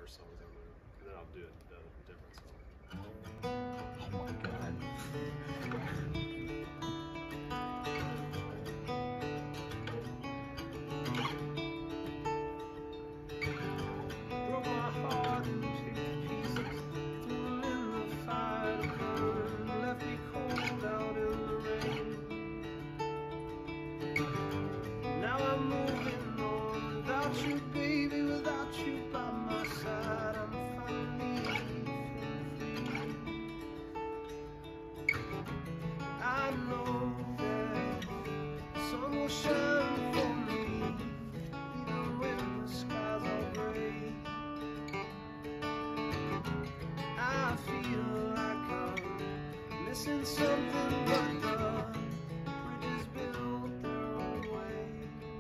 first songs I move, and then I'll do a different song. Oh my god. Broke my heart into pieces, threw them in the fire to burn, left me cold out in the rain. Now I'm moving on without you, baby, without you by my side. I'm finally feeling free. I know that the sun will shine for me, even when the skies are gray. I feel like I'm missing something, but the bridges built their own way.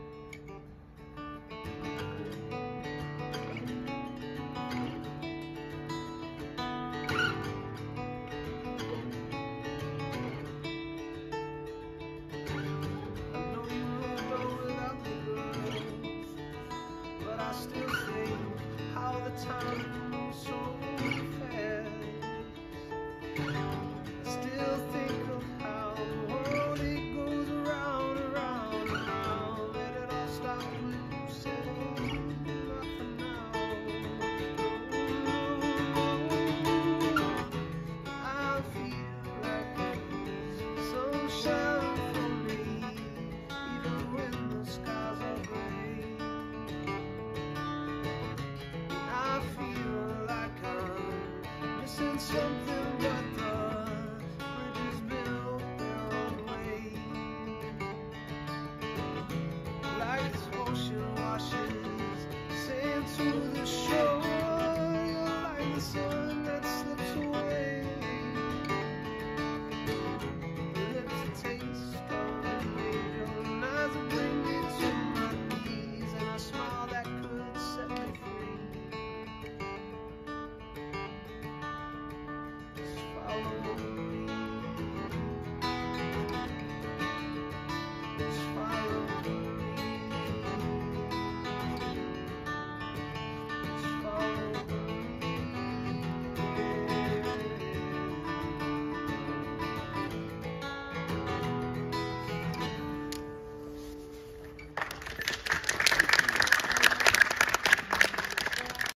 I know you moved on without the girls, but I still think how the time moves so fast. Still think of how the world, it goes around, around, around. Let it all stop when you say not for now. I feel like there's sunshine for me, even when the skies are gray. I feel like I'm missing something, but